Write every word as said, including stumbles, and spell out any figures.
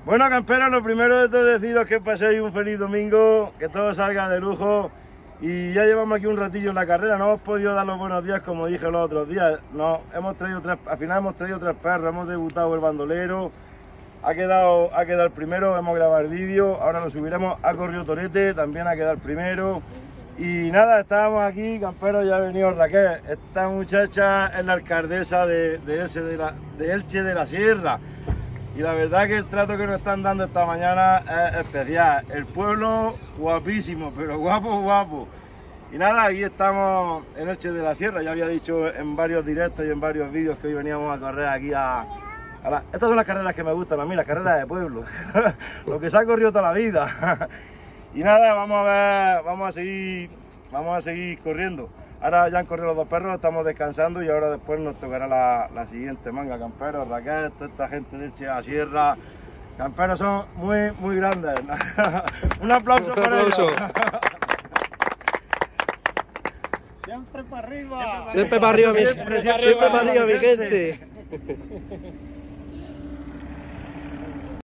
Bueno, camperos, lo primero de todo deciros que paséis un feliz domingo, que todo salga de lujo. Y ya llevamos aquí un ratillo en la carrera, no hemos podido dar los buenos días como dije los otros días. No, hemos traído tres, al final hemos traído tres perros, hemos debutado el bandolero, ha quedado, ha quedado el primero, hemos grabado el vídeo, ahora lo subiremos, ha corrido Torete, también ha quedado el primero. Y nada, estábamos aquí, camperos, ya ha venido Raquel, esta muchacha es la alcaldesa de, de, Elche, de, la, de Elche de la Sierra. Y la verdad que el trato que nos están dando esta mañana es especial. El pueblo guapísimo, pero guapo, guapo. Y nada, aquí estamos en Elche de la Sierra. Ya había dicho en varios directos y en varios vídeos que hoy veníamos a correr aquí a... a la... Estas son las carreras que me gustan a mí, las carreras de pueblo. Lo que se ha corrido toda la vida. Y nada, vamos a ver, vamos a seguir, vamos a seguir corriendo. Ahora ya han corrido los dos perros, estamos descansando y ahora después nos tocará la, la siguiente manga. Camperos, Raquel, toda esta gente de Elche de la Sierra. Camperos son muy, muy grandes. Un aplauso para ellos. Siempre para arriba. Siempre para arriba, mi, siempre, siempre, siempre para arriba, mi gente.